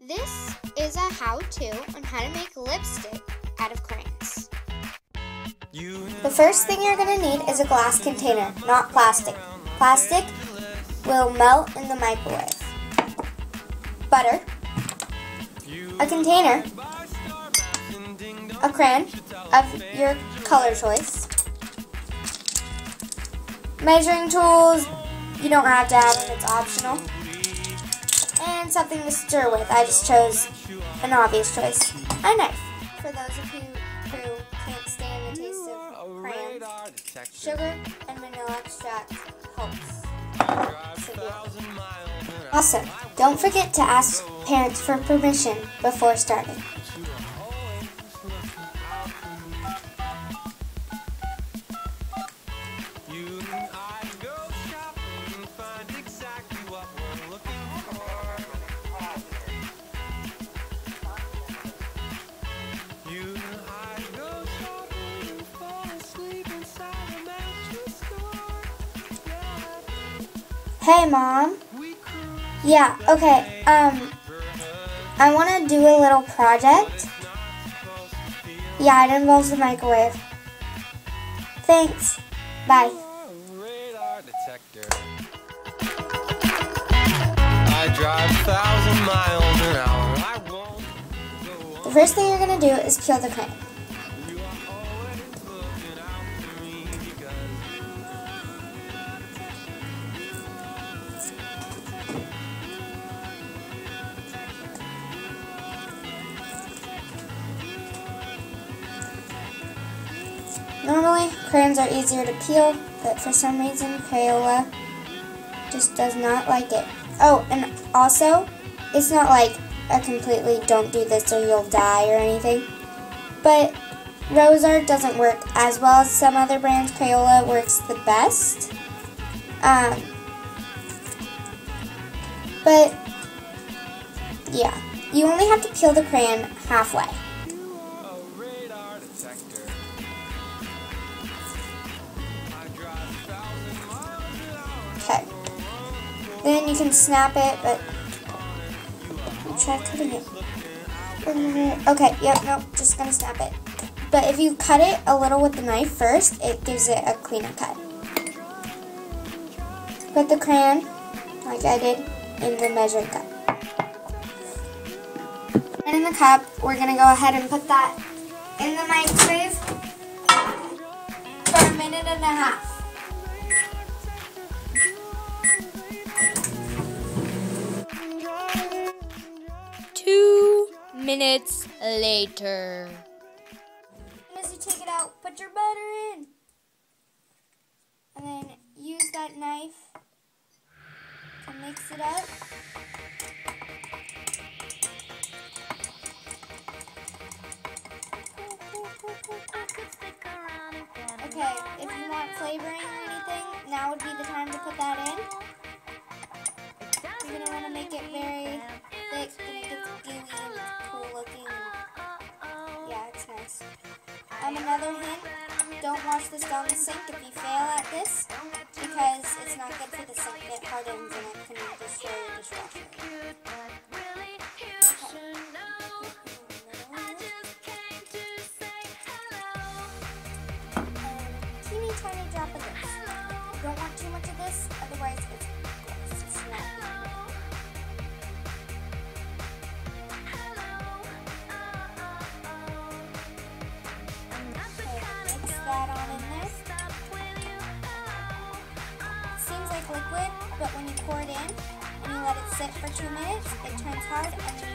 This is a how-to on how to make lipstick out of crayons. The first thing you're going to need is a glass container, not plastic. Plastic will melt in the microwave. Butter, a container, a crayon of your color choice, measuring tools, you don't have to have them, it's optional, and something to stir with. I just chose an obvious choice, a knife. For those of you who can't stand the taste of crayons, sugar and vanilla extract helps severely. Also, don't forget to ask parents for permission before starting. Hey, Mom. Yeah, okay, I want to do a little project. Yeah, it involves the microwave. Thanks. Bye. The first thing you're going to do is peel the crayon. Normally, crayons are easier to peel, but for some reason, Crayola just does not like it. Oh, and also, it's not like a completely don't do this or you'll die or anything, but RoseArt doesn't work as well as some other brands. Crayola works the best. But, yeah, you only have to peel the crayon halfway. Okay, then you can snap it, but try cutting it. Okay, yep, nope, just gonna snap it. But if you cut it a little with the knife first, it gives it a cleaner cut. Put the crayon, like I did, in the measuring cup. And in the cup, we're gonna go ahead and put that in the microwave for 1.5 minutes. 2 minutes later. As you take it out, put your butter in. And then use that knife to mix it up. Okay, if you want flavoring or anything, now would be the time to put that in. You're going to want to make it very thick and it gets gooey and it's cool looking. Yeah, it's nice. Another hint, don't wash this down the sink if you fail at this, because it's not good for the sink. It hardens and it can destroy your dishwasher. Teeny tiny drop of this. You don't want too much of this, otherwise it's gross. It's not good. That on in there. Seems like liquid, but when you pour it in and you let it sit for 2 minutes, it turns hard and then